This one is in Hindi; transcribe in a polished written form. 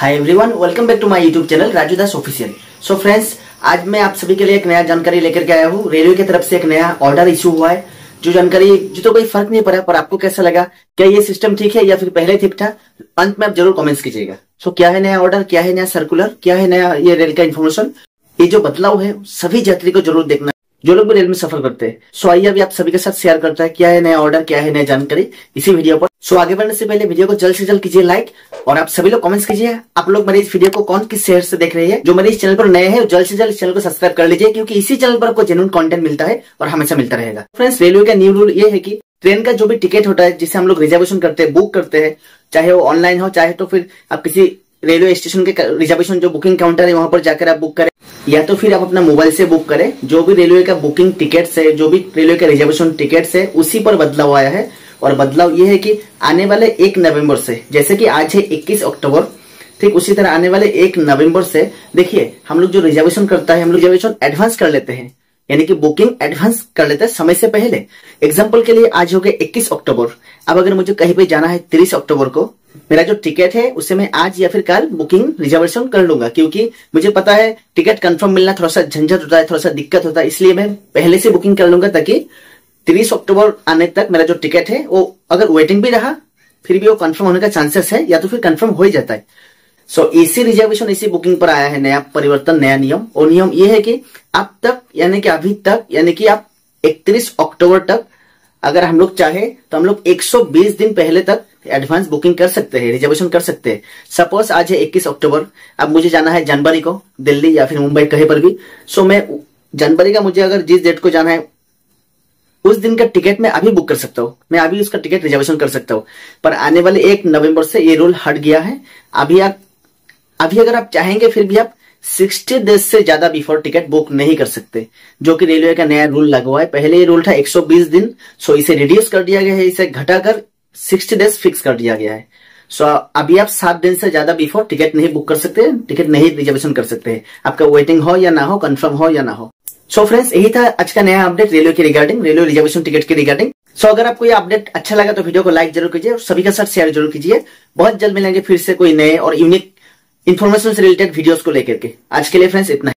Hi everyone, welcome back to my YouTube channel Raju Das official. So friends, आज मैं आप सभी के लिए एक नया जानकारी लेकर के आया हूँ। रेलवे की तरफ से एक नया ऑर्डर इशू हुआ है। जो जानकारी जो तो कोई फर्क नहीं पड़ा, पर आपको कैसा लगा? क्या ये सिस्टम ठीक है या फिर पहले ठीक था? अंत में आप जरूर कमेंट्स कीजिएगा। सो क्या है नया ऑर्डर, क्या है नया सर्कुलर, क्या है नया ये रेल का इन्फॉर्मेशन, ये जो बदलाव है सभी यात्री को जरूर देखना, जो लोग भी रेल में सफर करते हैं। सो आइए अभी आप सभी के साथ शेयर करता है क्या है नया ऑर्डर, क्या है नया जानकारी इसी वीडियो पर। सो आगे बढ़ने से पहले वीडियो को जल्द से जल्द कीजिए लाइक, और आप सभी लोग कमेंट्स कीजिए आप लोग मेरे इस वीडियो को कौन किस शहर से देख रहे हैं। जो मेरे इस चैनल पर नए हैं जल्द से जल्द इस चैनल को सब्सक्राइब कर लीजिए, क्योंकि इसी चैनल पर आपको जेन्युइन कंटेंट मिलता है और हमेशा मिलता रहेगा। फ्रेंड्स, रेलवे का न्यू रूल ये है कि ट्रेन का जो भी टिकट होता है जिसे हम लोग रिजर्वेशन करते हैं, बुक करते हैं, चाहे वो ऑनलाइन हो चाहे तो फिर आप किसी रेलवे स्टेशन के रिजर्वेशन जो बुकिंग काउंटर है वहां पर जाकर आप बुक करें, या तो फिर आप अपना मोबाइल से बुक करें। जो भी रेलवे का बुकिंग टिकट है, जो भी रेलवे का रिजर्वेशन टिकट है, उसी पर बदलाव आया है। और बदलाव ये है कि आने वाले 1 नवंबर से, जैसे कि आज है 21 अक्टूबर, ठीक उसी तरह आने वाले 1 नवंबर से देखिए हम लोग जो रिजर्वेशन करता है, हम लोग रिजर्वेशन एडवांस कर लेते हैं, यानी कि बुकिंग एडवांस कर लेते हैं समय से पहले। एग्जाम्पल के लिए आज हो गया 21 अक्टूबर। अब अगर मुझे कहीं पे जाना है 30 अक्टूबर को, मेरा जो टिकट है उसे मैं आज या फिर कल बुकिंग रिजर्वेशन कर लूंगा, क्योंकि मुझे पता है टिकट कंफर्म मिलना थोड़ा सा झंझट होता है, थोड़ा सा दिक्कत होता है, इसलिए मैं पहले से बुकिंग कर लूंगा ताकि 30 अक्टूबर आने तक मेरा जो टिकट है वो अगर वेटिंग भी रहा फिर भी वो कंफर्म होने का चांसेस है, या तो फिर कंफर्म हो ही जाता है। सो इसी रिजर्वेशन इसी बुकिंग पर आया है नया परिवर्तन, नया नियम। और नियम ये है कि अब तक यानी कि अभी तक, यानी कि आप 31 अक्टूबर तक अगर हम लोग चाहे तो हम लोग 120 दिन पहले तक एडवांस बुकिंग कर सकते हैं, रिजर्वेशन कर सकते हैं। सपोज आज है 21 अक्टूबर, अब मुझे जाना है जनवरी को दिल्ली या फिर मुंबई कहीं पर भी। सो मैं जनवरी का मुझे अगर जिस डेट को जाना है उस दिन का टिकट मैं अभी बुक कर सकता हूँ, मैं अभी उसका टिकट रिजर्वेशन कर सकता हूँ। पर आने वाले 1 नवंबर से ये रूल हट गया है। अभी अगर आप चाहेंगे फिर भी आप 60 डेज से ज्यादा बिफोर टिकट बुक नहीं कर सकते, जो कि रेलवे का नया रूल लगा हुआ है। पहले ये रूल था 120 दिन, सो इसे रिड्यूस कर दिया गया है, इसे घटाकर 60 डेज फिक्स कर दिया गया है। सो अभी आप 7 दिन से ज्यादा बिफोर टिकट नहीं बुक कर सकते, टिकट नहीं रिजर्वेशन कर सकते हैं, आपका वेटिंग हो या ना हो, कंफर्म हो या ना हो। सो फ्रेंड्स, यही था आज का नया अपडेट रेलवे के रिगार्डिंग, रेलवे रिजर्वेशन टिकट के रिगार्डिंग। सो अगर आपको ये अपडेट अच्छा लगा तो वीडियो को लाइक जरूर कीजिए और सभी के साथ शेयर जरूर कीजिए। बहुत जल्द मिलेंगे फिर से कोई नए और यूनिक इन्फॉर्मेशन से रिलेटेड वीडियोस को लेकर के। आज के लिए फ्रेंड्स इतना ही।